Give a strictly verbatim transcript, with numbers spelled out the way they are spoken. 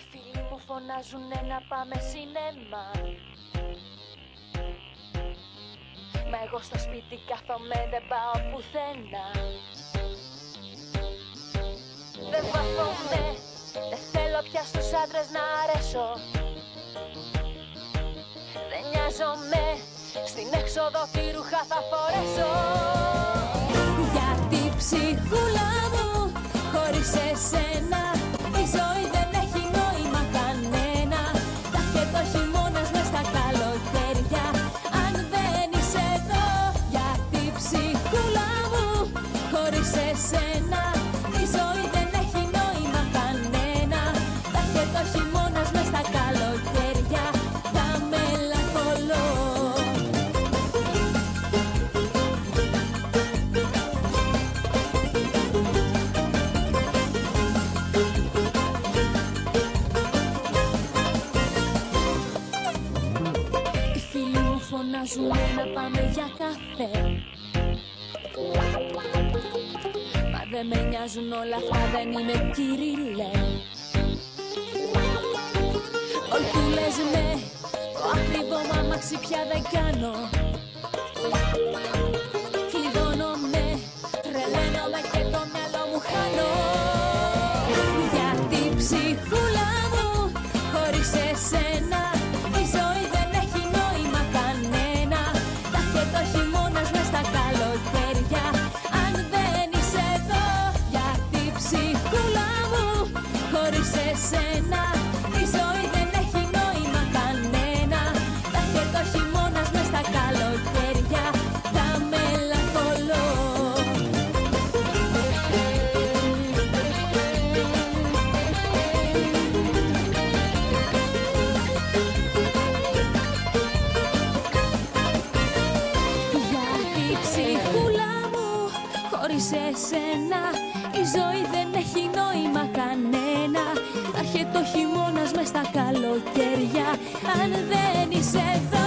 Οι φίλοι μου φωνάζουνε να πάμε σινέμα, μα εγώ στο σπίτι κάθομαι, δεν πάω πουθενά. Δεν βαφόμαι, δεν θέλω πια στους άντρες να αρέσω. Δεν νοιάζομαι, στην έξοδο τι ρούχα θα φορέσω. Γιατί ψυχούλα μου, χωρίς εσένα η ζωή δεν έχει νόημα κανένα. Θα έρχεται ο χειμώνας μες στα καλοκαίρια αν δεν είσαι εδώ. Γιατί ψυχούλα μου, χωρίς εσένα η ζωή δεν έχει νόημα κανένα. Θα έρχεται ο χειμώνας μες στα καλοκαίρια, θα μελαγχολώ. Φωνάζουμε να πάμε για καφέ, μα δεν με νοιάζουν όλα αυτά, δεν είμαι κυριλέ. Ορκούλες με το ακριβό μ' αμάξι πια δεν κάνω. Κλειδώνομαι, τρελαίνομαι και το μυαλό μου χάνω. Γιατί ψυχούλα μου, χωρίς εσένα η ζωή δεν έχει νόημα κανένα. Θα έρχεται ο χειμώνας μες στα καλοκαίρια αν δεν είσαι εδώ. Γιατί ψυχούλα μου, χωρίς εσένα η ζωή δεν έχει νόημα κανένα. Θα έρχεται ο χειμώνας μες στα καλοκαίρια, θα μελαγχολώ. Ψυχούλα μου, χωρίς εσένα η ζωή δεν έχει νόημα κανένα. Θα έρχεται ο χειμώνας μες στα καλοκαίρια αν δεν είσαι εδώ.